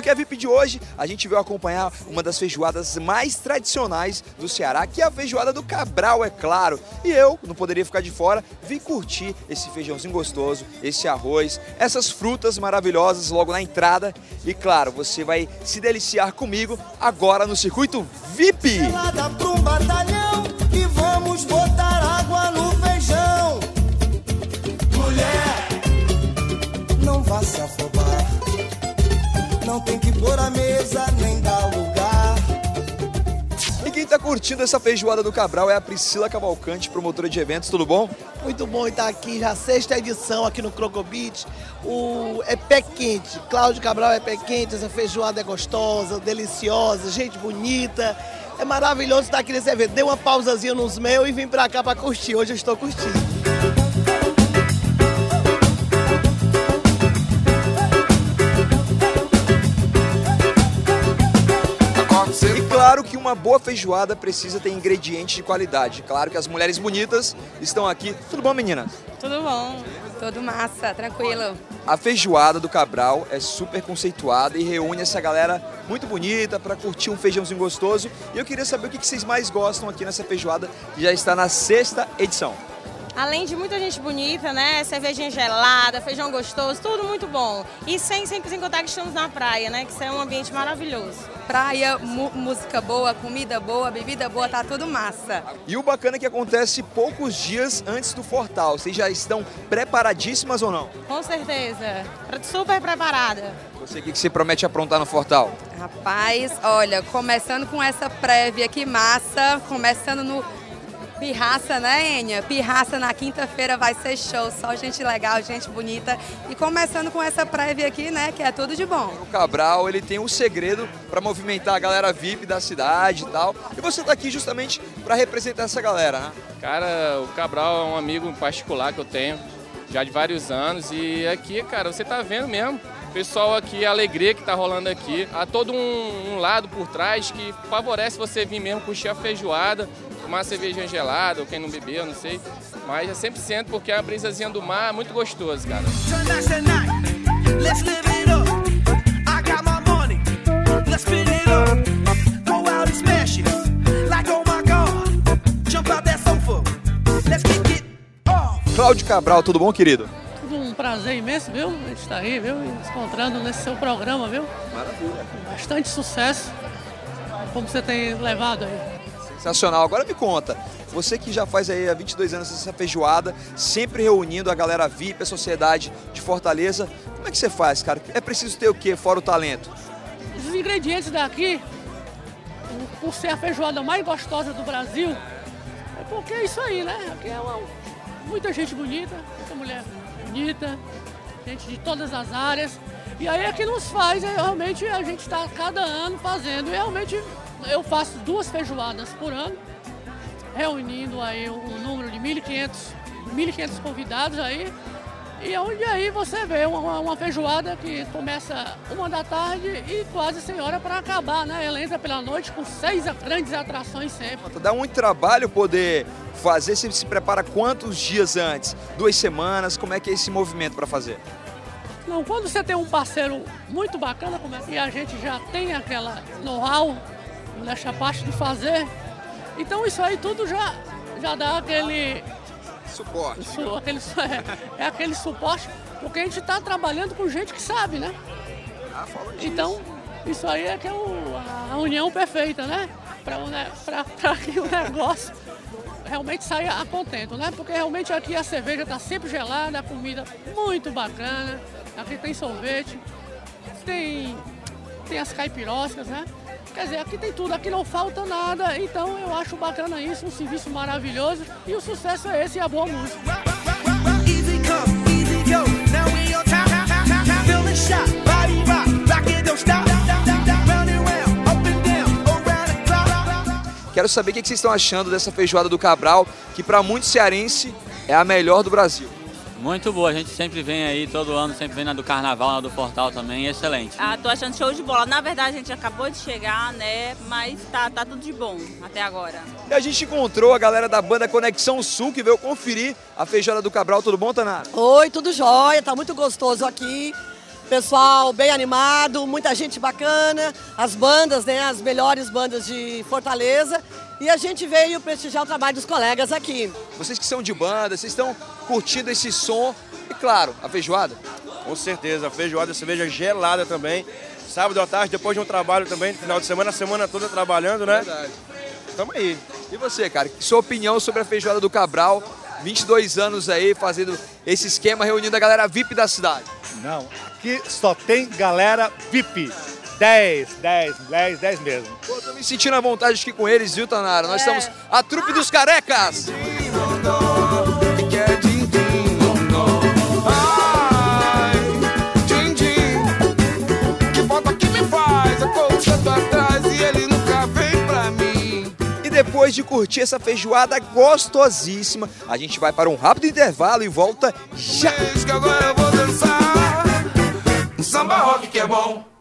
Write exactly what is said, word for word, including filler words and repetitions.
a V I P de hoje, a gente veio acompanhar uma das feijoadas mais tradicionais do Ceará, que é a feijoada do Cabral, é claro. E eu, não poderia ficar de fora, vim curtir esse feijãozinho gostoso, esse arroz, essas frutas maravilhosas logo na entrada. E claro, você vai se deliciar comigo agora no Circuito V I P. Pro batalhão e vamos botar água no feijão. Mulher, não vá se afobar. Não tem que pôr a mesa nem dar lugar. E quem tá curtindo essa feijoada do Cabral é a Priscila Cavalcante, promotora de eventos. Tudo bom? Muito bom estar aqui, já a sexta edição aqui no Croco Beach. O... É pé quente, Cláudio Cabral é pé quente, essa feijoada é gostosa, deliciosa, gente bonita. É maravilhoso estar aqui nesse evento. Dei uma pausazinha nos meus e vim pra cá pra curtir. Hoje eu estou curtindo. E claro que uma boa feijoada precisa ter ingredientes de qualidade. Claro que as mulheres bonitas estão aqui. Tudo bom, meninas? Tudo bom, tudo massa, tranquilo. A feijoada do Cabral é super conceituada e reúne essa galera muito bonita para curtir um feijãozinho gostoso. E eu queria saber o que vocês mais gostam aqui nessa feijoada, que já está na sexta edição. Além de muita gente bonita, né? Cervejinha gelada, feijão gostoso, tudo muito bom. E sem, sem, sem contar que estamos na praia, né? Que isso é um ambiente maravilhoso. Praia, música boa, comida boa, bebida boa, tá tudo massa. E o bacana é que acontece poucos dias antes do Fortal. Vocês já estão preparadíssimas ou não? Com certeza. Super preparada. Você, o que você promete aprontar no Fortal? Rapaz, olha, começando com essa prévia aqui massa, começando no... Pirraça, né, Enia? Pirraça na quinta-feira vai ser show, só gente legal, gente bonita. E começando com essa prévia aqui, né, que é tudo de bom. O Cabral, ele tem um segredo para movimentar a galera V I P da cidade e tal. E você tá aqui justamente para representar essa galera, né? Cara, o Cabral é um amigo particular que eu tenho já de vários anos. E aqui, cara, você tá vendo mesmo. O pessoal aqui, a alegria que tá rolando aqui. Há todo um, um lado por trás que favorece você vir mesmo curtir a feijoada, tomar uma cervejinha gelada, ou quem não bebeu, não sei. Mas é cem por cento porque a brisazinha do mar é muito gostoso, cara. Cláudio Cabral, tudo bom, querido? Tudo um prazer imenso, viu? A gente tá aí, viu? Se encontrando nesse seu programa, viu? Maravilha. Bastante sucesso. Como você tem levado aí? Sensacional. Agora me conta, você que já faz aí há vinte e dois anos essa feijoada, sempre reunindo a galera V I P, a sociedade de Fortaleza, como é que você faz, cara? É preciso ter o quê, fora o talento? Os ingredientes daqui, por ser a feijoada mais gostosa do Brasil, é porque é isso aí, né? Aqui é uma, muita gente bonita, muita mulher bonita, gente de todas as áreas. E aí é que nos faz, é, realmente a gente está cada ano fazendo, e realmente eu faço duas feijoadas por ano, reunindo aí um número de mil e quinhentos convidados aí, e onde aí você vê uma, uma feijoada que começa uma da tarde e quase sem hora para acabar, né? Ela entra pela noite com seis grandes atrações sempre. Dá muito trabalho poder fazer, você se prepara quantos dias antes? Duas semanas, como é que é esse movimento para fazer? Não, quando você tem um parceiro muito bacana, como é, e a gente já tem aquela know-how, nessa parte de fazer, então isso aí tudo já, já dá aquele suporte. Su, aquele, é, é aquele suporte, porque a gente está trabalhando com gente que sabe, né? Ah, fala disso. Então, isso aí é que é o, a união perfeita, né? Para que o negócio realmente saia a contento, né? Porque realmente aqui a cerveja está sempre gelada, a comida muito bacana, aqui tem sorvete, tem, tem as caipiroscas, né? Quer dizer, aqui tem tudo, aqui não falta nada, então eu acho bacana isso, um serviço maravilhoso e o sucesso é esse e a boa música. Quero saber o que vocês estão achando dessa feijoada do Cabral, que para muitos cearense é a melhor do Brasil. Muito boa, a gente sempre vem aí, todo ano, sempre vem na do Carnaval, na do Fortal também, excelente. Ah, tô achando show de bola. Na verdade, a gente acabou de chegar, né, mas tá, tá tudo de bom até agora. E a gente encontrou a galera da banda Conexão Sul, que veio conferir a feijoada do Cabral. Tudo bom, Tanara? Oi, tudo jóia, tá muito gostoso aqui. Pessoal bem animado, muita gente bacana, as bandas, né, as melhores bandas de Fortaleza. E a gente veio prestigiar o trabalho dos colegas aqui. Vocês que são de banda, vocês estão curtindo esse som e, claro, a feijoada? Com certeza, a feijoada, a cerveja gelada também. Sábado à tarde, depois de um trabalho também, final de semana, a semana toda trabalhando, né? Verdade. Tamo aí. E você, cara, sua opinião sobre a feijoada do Cabral? vinte e dois anos aí fazendo esse esquema, reunindo a galera V I P da cidade. Não, aqui só tem galera V I P. dez, dez, dez, dez mesmo. Pô, tô me sentindo à vontade aqui com eles, viu, Tanara? Nós é. somos a trupe dos carecas. Depois de curtir essa feijoada gostosíssima, a gente vai para um rápido intervalo e volta já. Que agora eu vou dançar um samba rock que é bom.